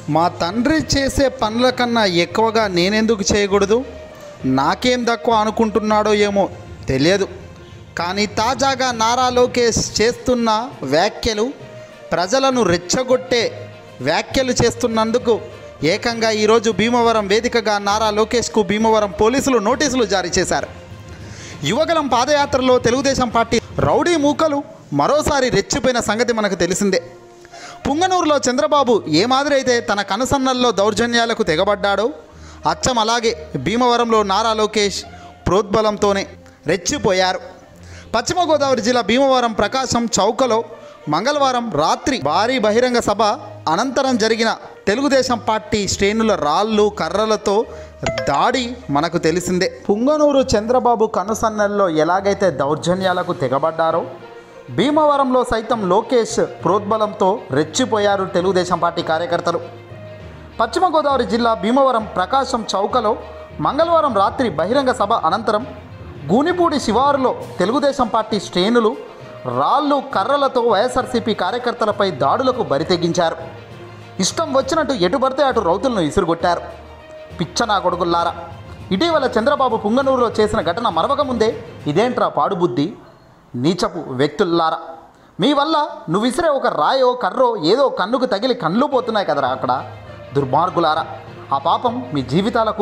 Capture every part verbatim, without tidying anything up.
మా తండ్రి చేసే పనుల కన్నా ఎక్కువగా నేనెందుకు చేయకూడదు, నాకేం తక్కువ అనుకుంటున్నాడో ఏమో తెలియదు. కానీ తాజాగా నారా లోకేష్ చేస్తున్న వ్యాఖ్యలు ప్రజలను రెచ్చగొట్టే వ్యాఖ్యలు చేస్తున్నందుకు ఏకంగా ఈరోజు భీమవరం వేదికగా నారా లోకేష్కు భీమవరం పోలీసులు నోటీసులు జారీ చేశారు. యువగలం పాదయాత్రలో తెలుగుదేశం పార్టీ రౌడీ మూకలు మరోసారి రెచ్చిపోయిన సంగతి మనకు తెలిసిందే. పుంగనూరులో చంద్రబాబు ఏ మాదిరి అయితే తన కనుసన్నల్లో దౌర్జన్యాలకు తెగబడ్డాడో అచ్చం అలాగే భీమవరంలో నారా లోకేష్ ప్రోద్బలంతోనే రెచ్చిపోయారు. పశ్చిమ గోదావరి జిల్లా భీమవరం ప్రకాశం చౌకలో మంగళవారం రాత్రి భారీ బహిరంగ సభ అనంతరం జరిగిన తెలుగుదేశం పార్టీ శ్రేణుల రాళ్ళు కర్రలతో దాడి మనకు తెలిసిందే. పుంగనూరు చంద్రబాబు కనుసన్నల్లో ఎలాగైతే దౌర్జన్యాలకు తెగబడ్డారో భీమవరంలో సైతం లోకేష్ ప్రోద్బలంతో రెచ్చిపోయారు తెలుగుదేశం పార్టీ కార్యకర్తలు. పశ్చిమ గోదావరి జిల్లా భీమవరం ప్రకాశం చౌకలో మంగళవారం రాత్రి బహిరంగ సభ అనంతరం గూనిపూడి శివారులో తెలుగుదేశం పార్టీ శ్రేణులు రాళ్ళు కర్రలతో వైఎస్ఆర్సీపీ కార్యకర్తలపై దాడులకు బరితెగించారు. ఇష్టం వచ్చినట్టు ఎటు పడితే అటు రౌతులను ఇసురుగొట్టారు. పిచ్చనా కొడుకుల్లారా, ఇటీవల చంద్రబాబు పుంగనూరులో చేసిన ఘటన మరవక ముందే ఇదేంట్రా పాడుబుద్ధి నీచపు వ్యక్తుల్లారా, మీ వల్ల నువ్వు విసిరే ఒక రాయో కర్రో ఏదో కన్నుకు తగిలి కళ్ళు పోతున్నాయి కదరా అక్కడ, దుర్మార్గులారా, ఆ పాపం మీ జీవితాలకు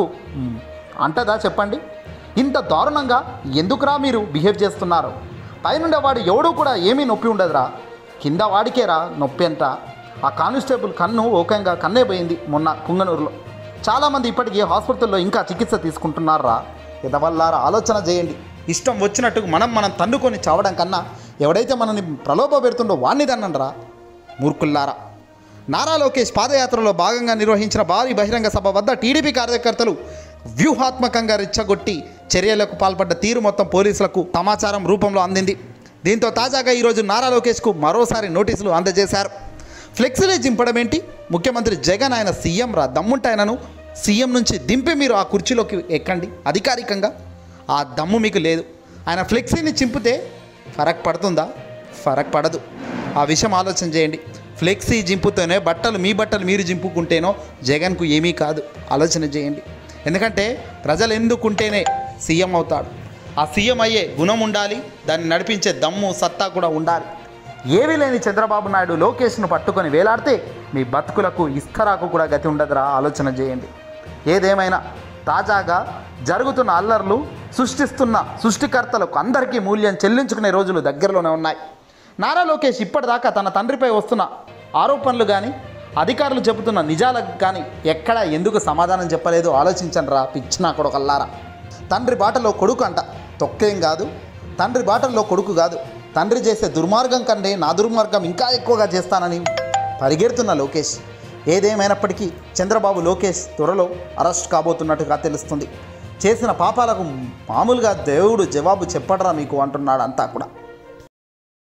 అంటదా చెప్పండి? ఇంత దారుణంగా ఎందుకురా మీరు బిహేవ్ చేస్తున్నారు? పైనుండే వాడు ఎవడూ కూడా ఏమీ నొప్పి ఉండదురా, కింద వాడికేరా నొప్పి అంట. ఆ కానిస్టేబుల్ కన్ను ఓకంగా కన్నే పోయింది మొన్న పుంగనూరులో. చాలామంది ఇప్పటికీ హాస్పిటల్లో ఇంకా చికిత్స తీసుకుంటున్నారా. ఎదవల్లారా, ఆలోచన చేయండి. ఇష్టం వచ్చినట్టు మనం మనం తన్నుకొని చావడం కన్నా ఎవడైతే మనల్ని ప్రలోభ పెడుతుండో వాణ్ణి దన్నండ్రా మూర్ఖుల్లారా. నారా లోకేష్ పాదయాత్రలో భాగంగా నిర్వహించిన భారీ బహిరంగ సభ వద్ద టీడీపీ కార్యకర్తలు వ్యూహాత్మకంగా రెచ్చగొట్టి చర్యలకు పాల్పడ్డ తీరు మొత్తం పోలీసులకు సమాచారం రూపంలో అందింది. దీంతో తాజాగా ఈరోజు నారా లోకేష్కు మరోసారి నోటీసులు అందజేశారు. ఫ్లెక్సీలే జింపడం ఏంటి? ముఖ్యమంత్రి జగన్ ఆయన సీఎం రా, దమ్ముంటే ఆయనను సీఎం నుంచి దింపి మీరు ఆ కుర్చీలోకి ఎక్కండి. అధికారికంగా ఆ దమ్ము మీకు లేదు. ఆయన ఫ్లెక్సీని చింపితే ఫరక్ పడుతుందా? ఫరక్ పడదు. ఆ విషయం ఆలోచన చేయండి. ఫ్లెక్సీ జింపుతోనే బట్టలు మీ బట్టలు మీరు జింపుకుంటేనో జగన్కు ఏమీ కాదు. ఆలోచన చేయండి. ఎందుకంటే ప్రజలు ఎందుకుంటేనే సీఎం అవుతాడు. ఆ సీఎం అయ్యే గుణం ఉండాలి, దాన్ని నడిపించే దమ్ము సత్తా కూడా ఉండాలి. ఏమీ లేని చంద్రబాబు నాయుడు లోకేష్ను పట్టుకొని వేలాడితే మీ బతుకులకు ఇస్తరాకు కూడా గతి ఉండదురా. ఆలోచన చేయండి. ఏదేమైనా తాజాగా జరుగుతున్న అల్లర్లు సృష్టిస్తున్న సృష్టికర్తలకు అందరికీ మూల్యం చెల్లించుకునే రోజులు దగ్గరలోనే ఉన్నాయి. నారా లోకేష్ ఇప్పటిదాకా తన తండ్రిపై వస్తున్న ఆరోపణలు కానీ అధికారులు చెబుతున్న నిజాలకు కానీ ఎక్కడ ఎందుకు సమాధానం చెప్పలేదు? ఆలోచించండి రా పిచ్చినా కొడుకల్లారా. తండ్రి బాటలో కొడుకు అంట, తొక్కేం కాదు. తండ్రి బాటల్లో కొడుకు కాదు. తండ్రి చేసే దుర్మార్గం కంటే నా దుర్మార్గం ఇంకా ఎక్కువగా చేస్తానని పరిగెడుతున్న లోకేష్. ఏదేమైనప్పటికీ చంద్రబాబు లోకేష్ త్వరలో అరెస్ట్ కాబోతున్నట్టుగా తెలుస్తుంది. చేసిన పాపాలకు మామూలుగా దేవుడు జవాబు చెప్పడరా మీకు అంటున్నాడు అంతా కూడా.